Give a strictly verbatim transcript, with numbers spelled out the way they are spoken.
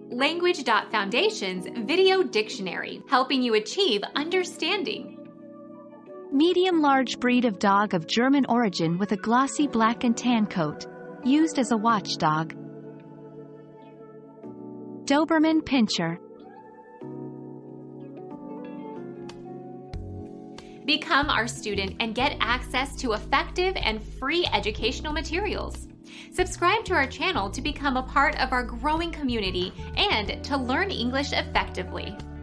Language Foundation's Video Dictionary, helping you achieve understanding. Medium-large breed of dog of German origin with a glossy black and tan coat, used as a watchdog. Doberman Pinscher. Become our student and get access to effective and free educational materials. Subscribe to our channel to become a part of our growing community and to learn English effectively.